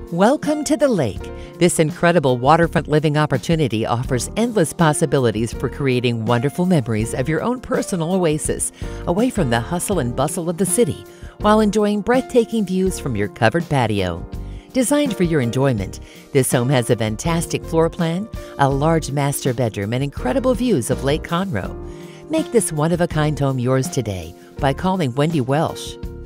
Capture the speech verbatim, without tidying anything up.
Welcome to the lake. This incredible waterfront living opportunity offers endless possibilities for creating wonderful memories of your own personal oasis, away from the hustle and bustle of the city, while enjoying breathtaking views from your covered patio. Designed for your enjoyment, this home has a fantastic floor plan, a large master bedroom, and incredible views of Lake Conroe. Make this one-of-a-kind home yours today by calling Wendy Welsh.